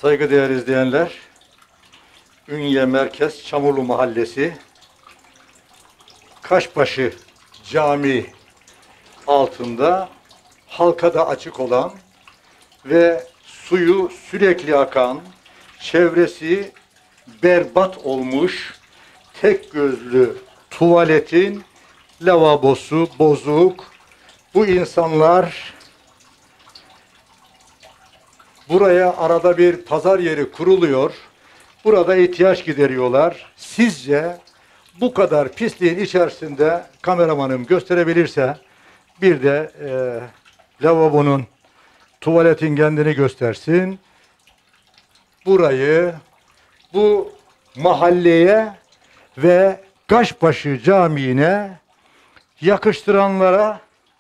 Saygıdeğer izleyenler, Ünye Merkez Çamurlu Mahallesi Kaşbaşı Camii altında halka da açık olan ve suyu sürekli akan, çevresi berbat olmuş tek gözlü tuvaletin lavabosu bozuk. Bu insanlar buraya arada bir pazar yeri kuruluyor. Burada ihtiyaç gideriyorlar. Sizce bu kadar pisliğin içerisinde kameramanım gösterebilirse bir de lavabonun, tuvaletin kendini göstersin. Burayı, bu mahalleye ve Kaşbaşı Camii'ne yakıştıranlara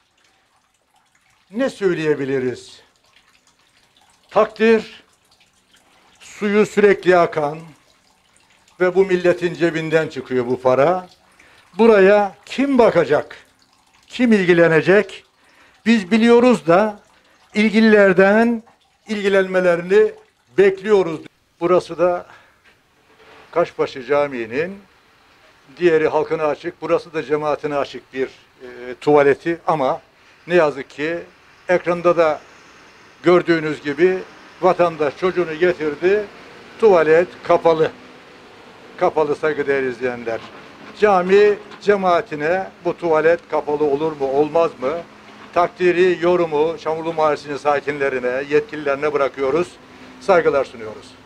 ne söyleyebiliriz? Takdir, suyu sürekli akan ve bu milletin cebinden çıkıyor bu para. Buraya kim bakacak? Kim ilgilenecek? Biz biliyoruz da ilgililerden ilgilenmelerini bekliyoruz. Burası da Kaşbaşı Camii'nin, diğeri halkına açık, burası da cemaatine açık bir tuvaleti ama ne yazık ki ekranda da gördüğünüz gibi vatandaş çocuğunu getirdi, tuvalet kapalı. Kapalı saygıdeğer izleyenler. Cami cemaatine bu tuvalet kapalı olur mu, olmaz mı? Takdiri, yorumu Çamurlu Mahallesi'nin sakinlerine, yetkililerine bırakıyoruz. Saygılar sunuyoruz.